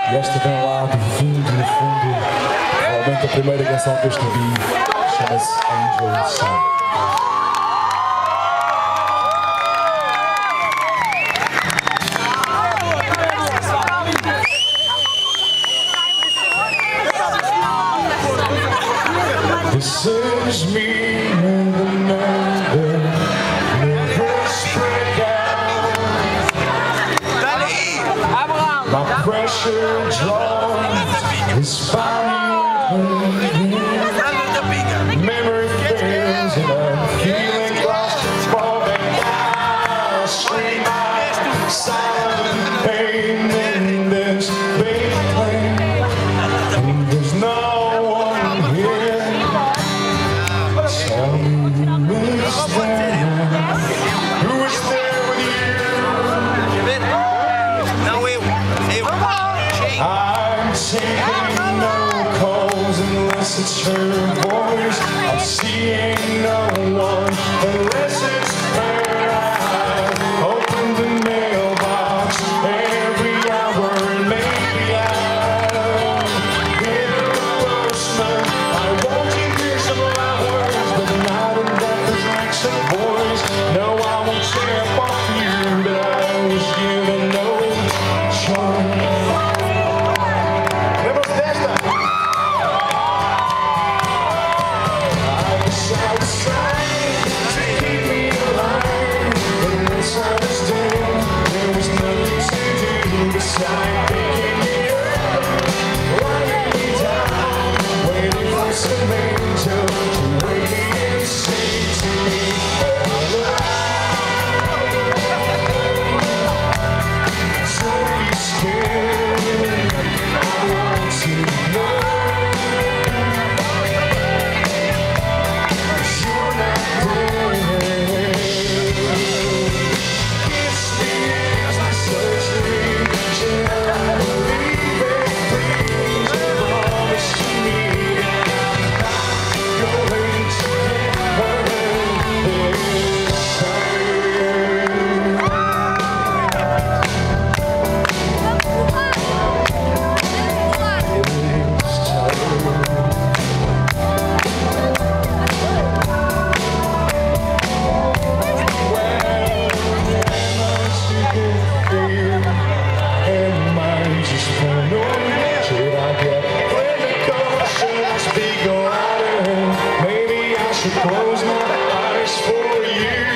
E esta vem lá do fundo, provavelmente a primeira canção que eu escrevi, chama-se Angel Sun. This is me in the number, never spread out. My pressure draws is finally memory fails and I'm feeling lost, falling down. Scream out, silent pain in this big plane, and there's no one here. Tell me who is there? Who is there with you? I'm taking no calls unless it's her voice. I'm seeing no one unless it's her eyes. Open the mailbox every hour and maybe I'll hit the postman. I want to hear some flowers, but not in that distraction voice. No, I won't step off you, but I was given no choice. Close my eyes for you.